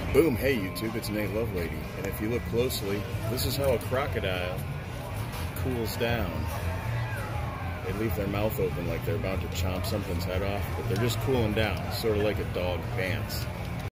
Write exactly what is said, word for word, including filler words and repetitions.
Boom, hey YouTube, it's Nate Lovelady, and if you look closely, this is how a crocodile cools down. They leave their mouth open like they're about to chomp something's head off, but they're just cooling down, sort of like a dog pants.